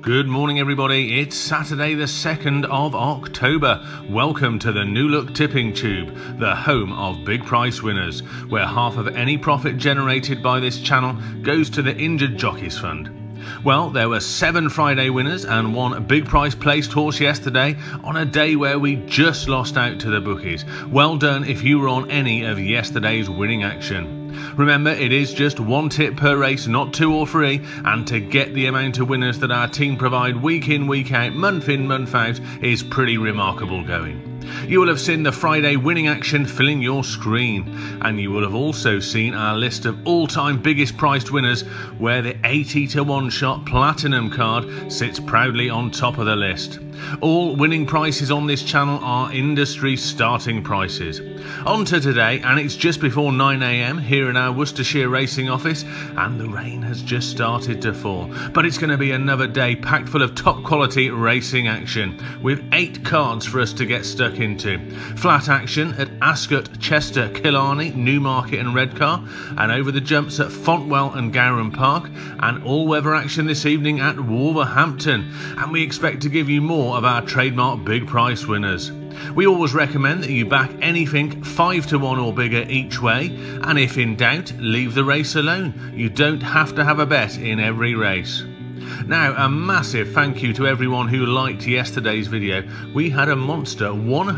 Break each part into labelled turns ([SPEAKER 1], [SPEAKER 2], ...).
[SPEAKER 1] Good morning everybody, it's Saturday the 2nd of October. Welcome to the New Look Tipping Tube, the home of big price winners, where half of any profit generated by this channel goes to the Injured Jockeys Fund. Well, there were 7 Friday winners and 1 big price placed horse yesterday on a day where we just lost out to the bookies. Well done if you were on any of yesterday's winning action. Remember, it is just 1 tip per race, not 2 or 3, and to get the amount of winners that our team provide week in, week out, month in, month out is pretty remarkable going. You will have seen the Friday winning action filling your screen, and you will have also seen our list of all-time biggest priced winners, where the 80 to 1 shot platinum card sits proudly on top of the list. All winning prices on this channel are industry starting prices. On to today, and it's just before 9 AM here in our Worcestershire racing office, and the rain has just started to fall. But it's going to be another day packed full of top quality racing action, with 8 cards for us to get stuck into. Flat action at Ascot, Chester, Killarney, Newmarket and Redcar, and over the jumps at Fontwell and Gowran Park, and all-weather action this evening at Wolverhampton. And we expect to give you more of our trademark big price winners. We always recommend that you back anything 5 to 1 or bigger each way, and if in doubt, leave the race alone. You don't have to have a bet in every race. Now, a massive thank you to everyone who liked yesterday's video. We had a monster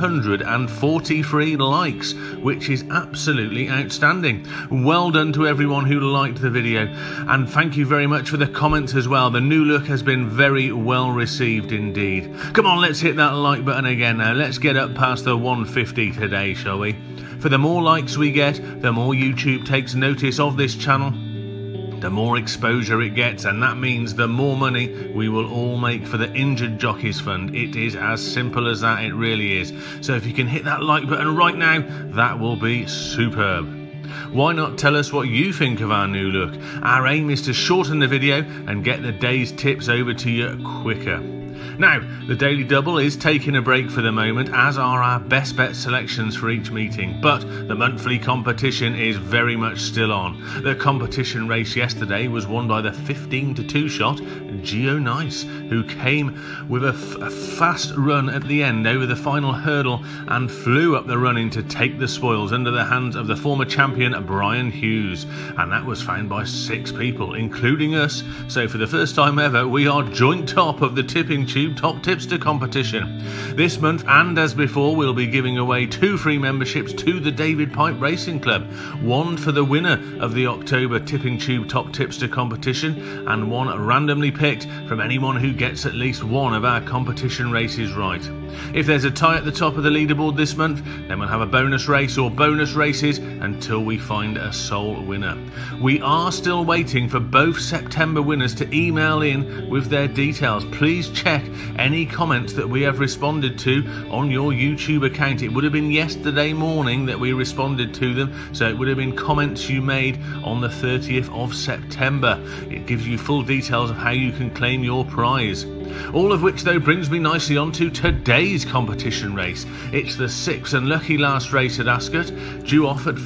[SPEAKER 1] 143 likes, which is absolutely outstanding. Well done to everyone who liked the video, and thank you very much for the comments as well. The new look has been very well received indeed. Come on, let's hit that like button again now. Let's get up past the 150 today, shall we? For the more likes we get, the more YouTube takes notice of this channel, the more exposure it gets, and that means the more money we will all make for the Injured Jockeys Fund. It is as simple as that, it really is. So if you can hit that like button right now, that will be superb. Why not tell us what you think of our new look? Our aim is to shorten the video and get the day's tips over to you quicker. Now, the Daily Double is taking a break for the moment, as are our best bet selections for each meeting, but the monthly competition is very much still on. The competition race yesterday was won by the 15 to 2 shot Geo Nice, who came with a fast run at the end over the final hurdle and flew up the running to take the spoils under the hands of the former champion Brian Hughes, and that was found by 6 people, including us. So for the first time ever, we are joint top of the Tipping Tube Top Tipster competition. This month, and as before, we'll be giving away 2 free memberships to the David Pipe Racing Club, 1 for the winner of the October Tipping Tube Top Tipster competition, and 1 randomly picked from anyone who gets at least 1 of our competition races right. If there's a tie at the top of the leaderboard this month, then we'll have a bonus race or bonus races until we find a sole winner. We are still waiting for both September winners to email in with their details. Please check any comments that we have responded to on your YouTube account. It would have been yesterday morning that we responded to them, so it would have been comments you made on the 30th of September. It gives you full details of how you can claim your prize. All of which, though, brings me nicely on to today's competition race. It's the 6th and lucky last race at Ascot, due off at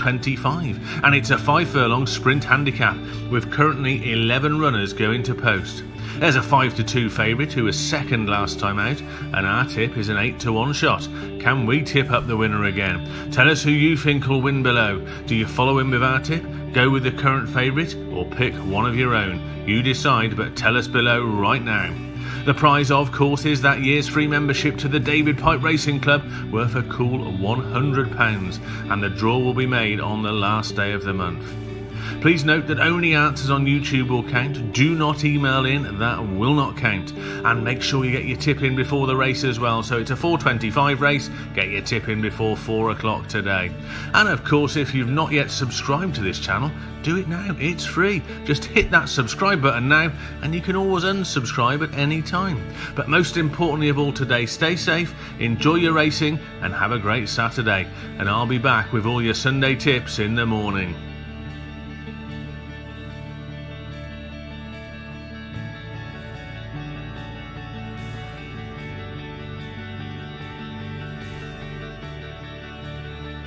[SPEAKER 1] 4:25, and it's a 5 furlong sprint handicap with currently 11 runners going to post. There's a 5 to 2 favourite who was second last time out, and our tip is an 8 to 1 shot. Can we tip up the winner again? Tell us who you think will win below. Do you follow in with our tip, go with the current favourite, or pick one of your own? You decide, but tell us below right now. The prize, of course, is that year's free membership to the David Pipe Racing Club, worth a cool £100, and the draw will be made on the last day of the month. Please note that only answers on YouTube will count. Do not email in, that will not count. And make sure you get your tip in before the race as well. So it's a 4:25 race, get your tip in before 4 o'clock today. And of course, if you've not yet subscribed to this channel, do it now, it's free. Just hit that subscribe button now, and you can always unsubscribe at any time. But most importantly of all today, stay safe, enjoy your racing, and have a great Saturday. And I'll be back with all your Sunday tips in the morning.